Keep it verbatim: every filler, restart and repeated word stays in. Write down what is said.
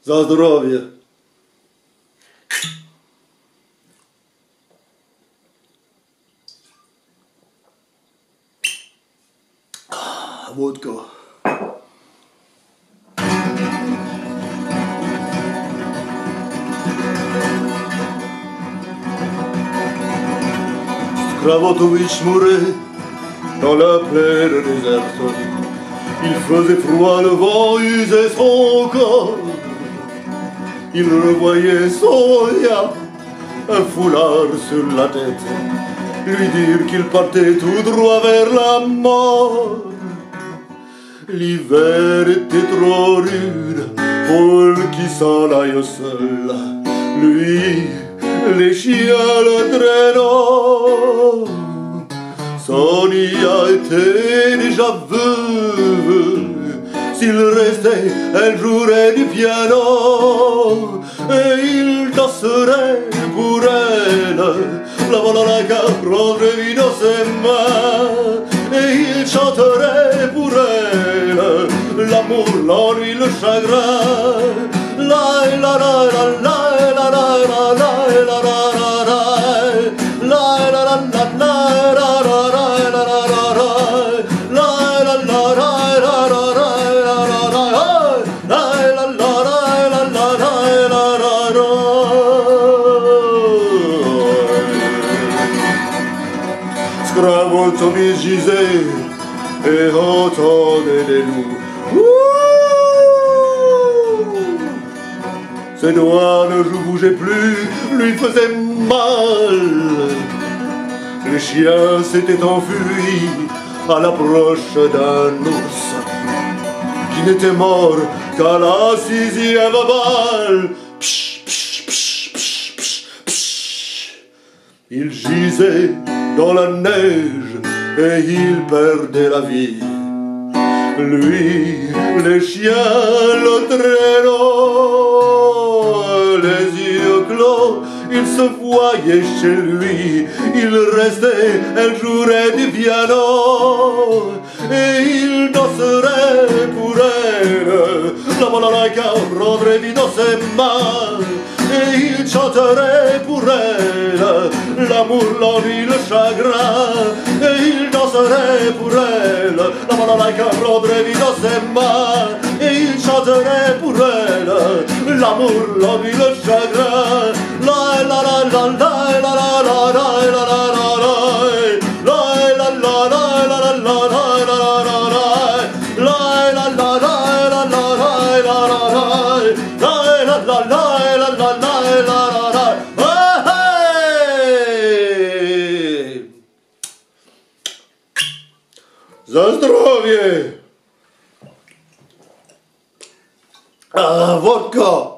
Za zdrowie. Wódka. Z krawatu i chmury dans la plaine déserte, il faisait froid, le vent usait son corps. Il revoyait Sonia, un foulard sur la tête, lui dire qu'il partait tout droit vers la mort. L'hiver était trop rude pour qu'il s'en aille seul. Lui, les chiens le traînant. Sonia était déjà veuve. S'il restait, elle jouerait du piano et il danserait pour elle. La balalaïka prendrait vie dans ses mains et il chanterait pour elle l'amour, l'ennui, le chagrin. La la la la la la la la la la la la la la Scravotomis gisait et entendait les loups. Ses doigts ne bougeaient plus, lui faisaient mal. Les chiens s'étaient enfuis à l'approche d'un ours qui n'était mort qu'à la sixième balle. Psh, psh, psh, psh, psh, psh. Il gisait dans la neige et il perdait la vie. Lui, les chiens le traînant, les yeux clos, il se voyait chez lui. Il restait, elle jouerait du piano et il danserait pour elle. La balalaïka prendrait vie dans ses mains et il chanterait pour elle l'amour, l'ennui, le chagrin. Et il danserait pour elle. La balalaïka prendrait vie dans ses mains et il chanterait pour elle l'amour, l'ennui, le chagrin. La la la la la la la la la la la Za zdrowie! A, wodka!